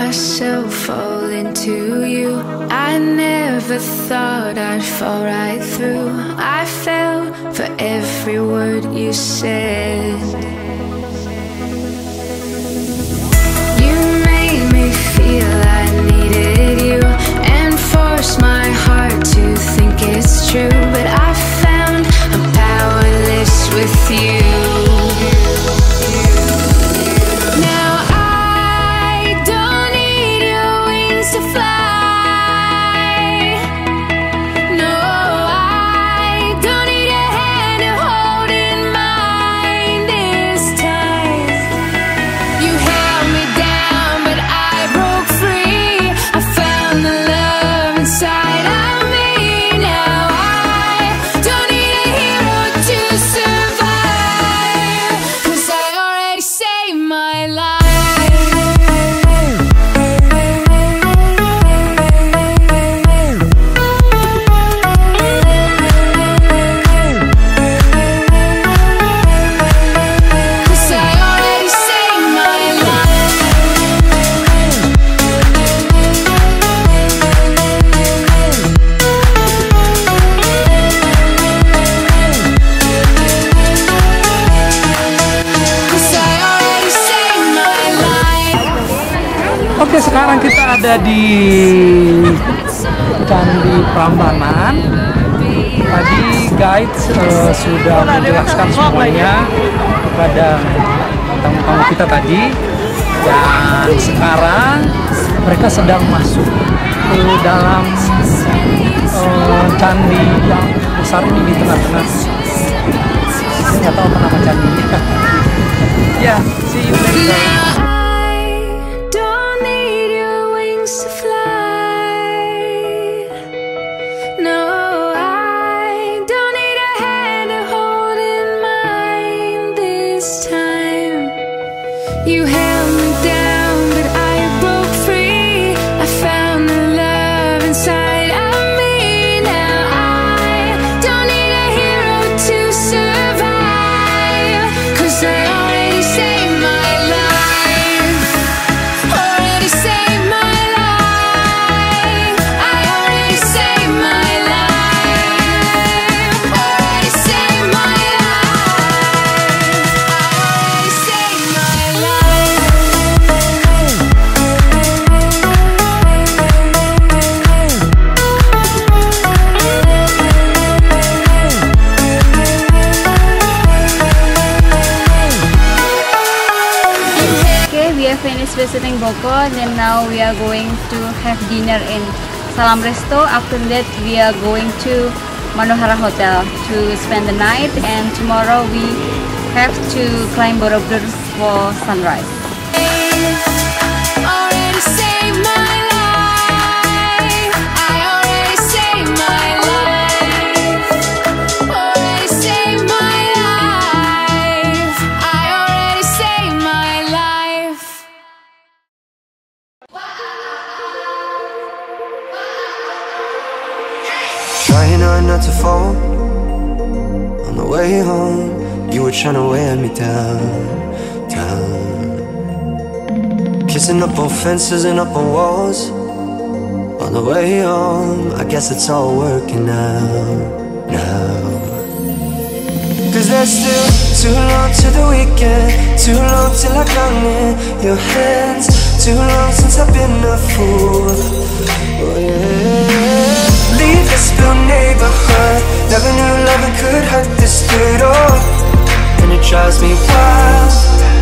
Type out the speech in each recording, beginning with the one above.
myself fall into you. I never thought I'd fall right through. I fell for every word you said. You made me feel I needed you and forced my heart to think it's true. But I found I'm powerless with you. Oke, sekarang kita ada di Candi Prambanan. Tadi guide sudah menjelaskan semuanya kepada tamu-tamu kita tadi. Dan sekarang mereka sedang masuk ke dalam candi yang besar ini di tengah-tengah. Saya nggak tahu apa nama candinya. Ya, see you later. You held me down, but I broke free. I found the love inside of me. Now I don't need a hero to survive, 'cause I already saved my life. Already saved my life. I already saved my life. Already saved my life. I already saved my life. We have finished visiting Bogor, and now we are going to have dinner in Salam Resto. After that, we are going to Manohara Hotel to spend the night, and tomorrow we have to climb Borobudur for sunrise. Already saved my life. I already saved my life. Already saved my life. I already saved my life. Trying hard not to fall. On the way home, you were trying to wear me down. Kissing up on fences and up on walls. On the way home, I guess it's all working now. 'Cause there's still too long to the weekend, too long till I come in your hands, too long since I've been a fool. Oh yeah. Leave this still neighborhood. Never knew loving could hurt this good, oh. And it drives me wild.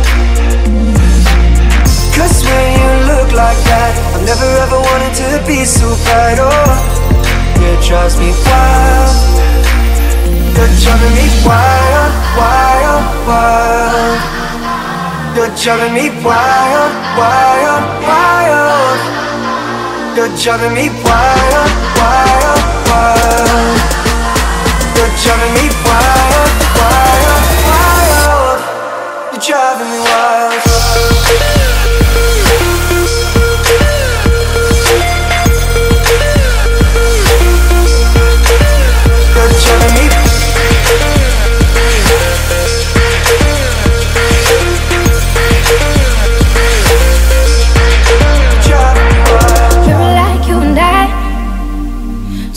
'Cause when you look like that, I've never ever wanted to be so bright, oh. Yeah, it drives me wild. You're driving me wild, wild, wild. You're driving me wild, wild, wild. You're driving me wild, wild, wild. You're driving me wild, wild, wild. You're driving me wild. You're driving me. Driving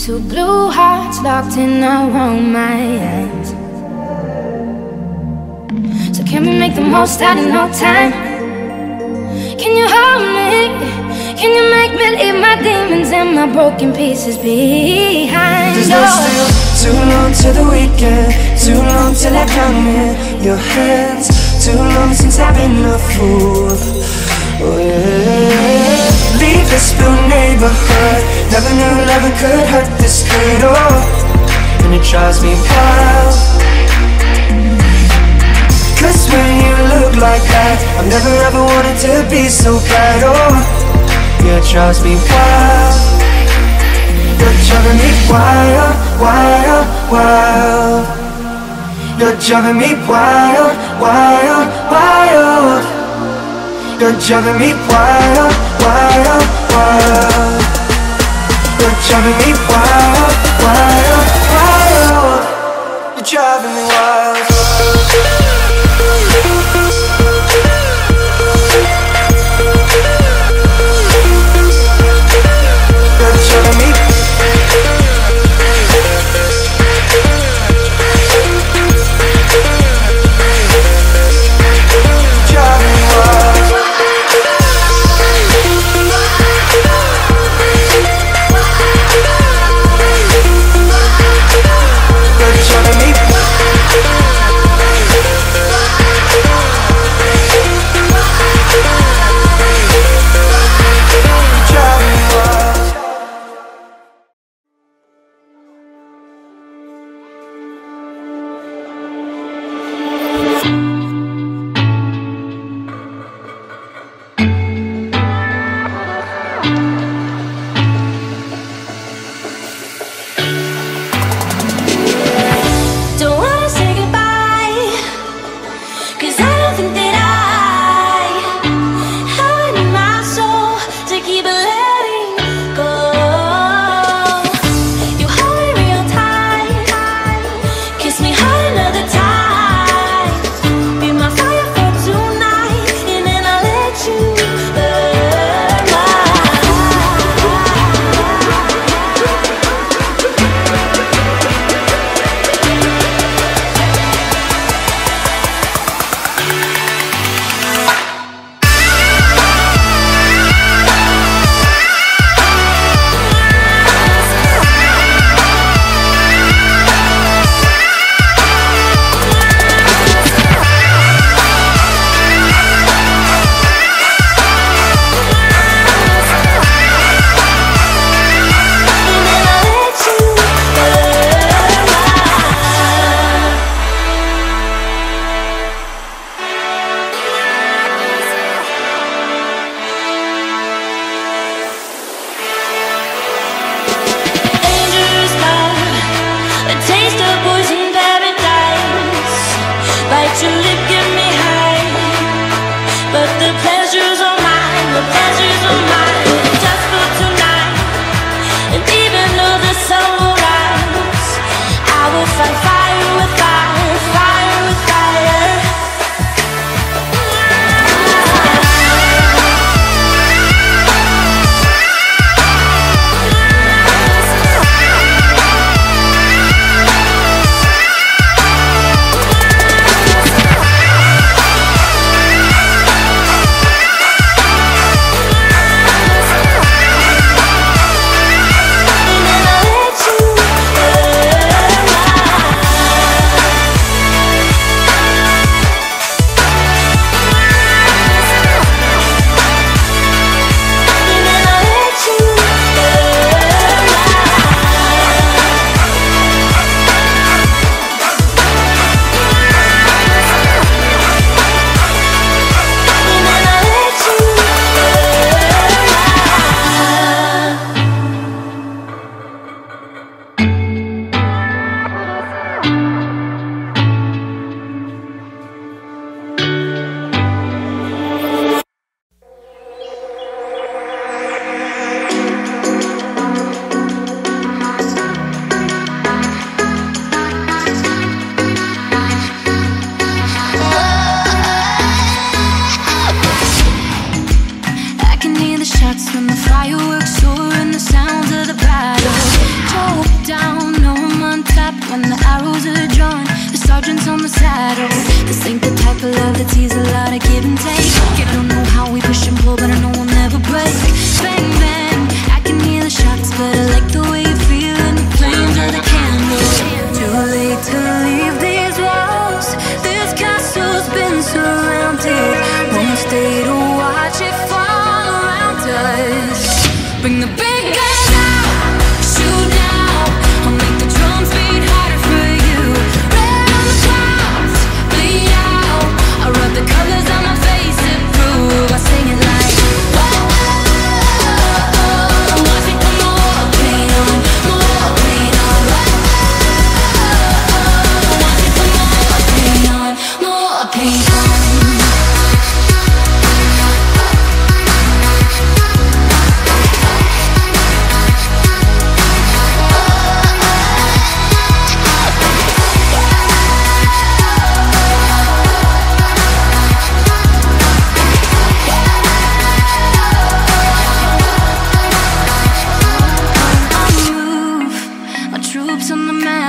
Two blue hearts locked in around my hands. So can we make the most out of no time? Can you hold me? Can you make me leave my demons and my broken pieces behind? There's no still too long till the weekend, too long till I come in your hands, too long since I've been a fool. Oh yeah. Leave this blue neighborhood, never knew loving could hurt this good, oh. And it drives me wild, cause when you look like that, I've never ever wanted to be so bad, oh. Yeah, it drives me wild. You're driving me wild, wild, wild. You're driving me wild, wild, wild. You're driving me wild, wild, wild. You're driving me wild, wild, wild. You're driving me wild.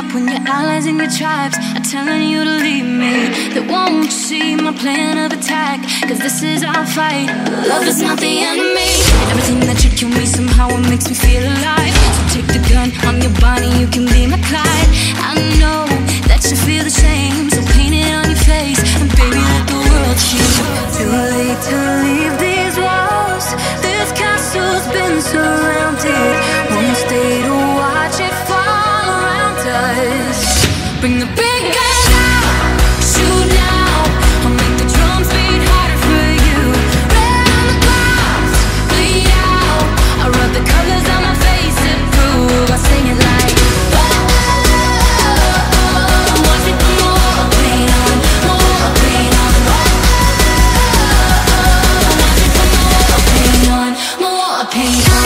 up when your allies and your tribes are telling you to leave me. They won't see my plan of attack, cause this is our fight. Love is not the enemy. Everything that you kill me, somehow it makes me feel alive. So take the gun, I'm your Bonnie, you can be my Clyde. I know that you feel the shame, so paint it on your face, and baby let the world see. Too late to leave these walls, this castle's been surrounded. Wanna stay to watch it fall around us. Bring the big guns out, shoot now. I'll make the drums beat harder for you. Red on the clouds, bleed out. I rub the colors on my face and prove. I sing it like watch it put more paint on, more paint on. Watch it put more paint on, more paint on.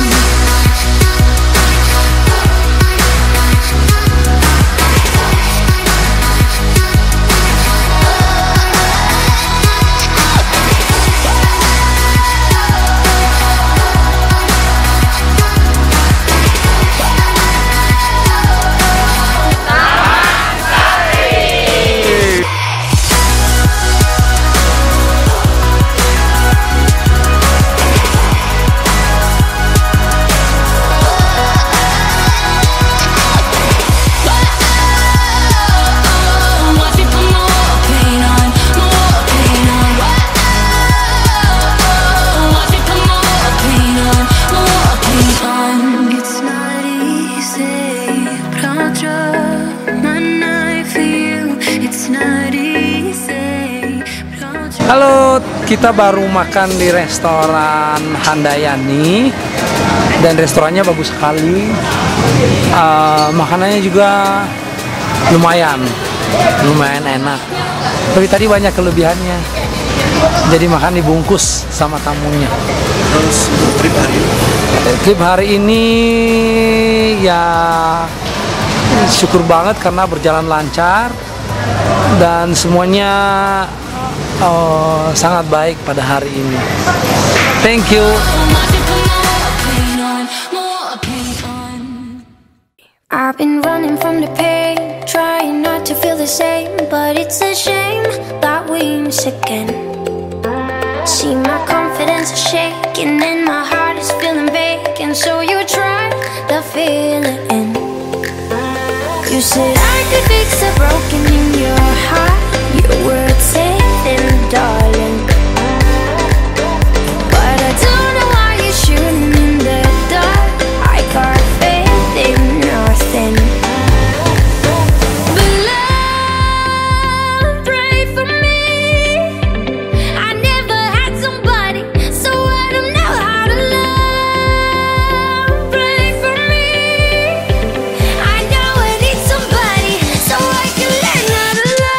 Halo, kita baru makan di restoran Handayani dan restorannya bagus sekali. Makanannya juga lumayan enak. Tapi tadi banyak kelebihannya. Jadi makan dibungkus sama tamunya. Terus Trip hari ini ya syukur banget karena berjalan lancar dan semuanya sangat baik pada hari ini. Thank you. I've been running from the pain, trying not to feel the same, but it's a shame that we miss again. See, my confidence is shaking and my heart is feeling vacant, so you try to fill it in. You said I could fix a broken in your heart. Your words saying, darling, but I don't know why you're shooting in the dark. I got faith in nothing. But love, pray for me. I never had somebody, so I don't know how to love. Pray for me. I know I need somebody, so I can learn how to love.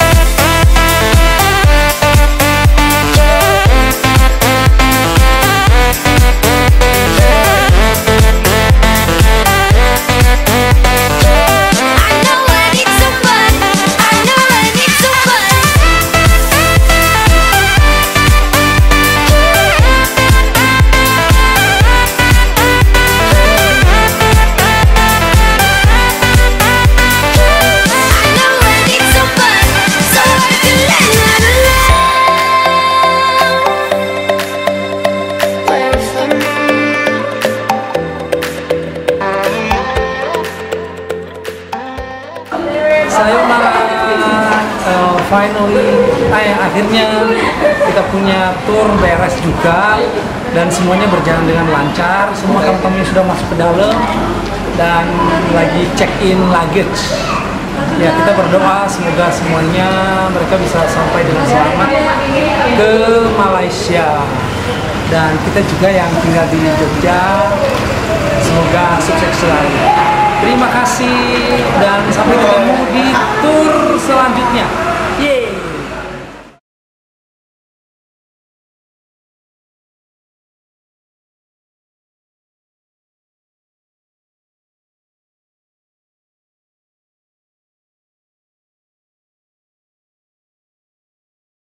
Finally, akhirnya kita punya tour beres juga dan semuanya berjalan dengan lancar. Semua tamu-tamu sudah masuk ke dalam dan lagi check-in luggage. Ya, kita berdoa semoga semuanya mereka bisa sampai dengan selamat ke Malaysia. Dan kita juga yang tinggal di Jogja, semoga sukses selalu. Terima kasih dan sampai ketemu di tour selanjutnya.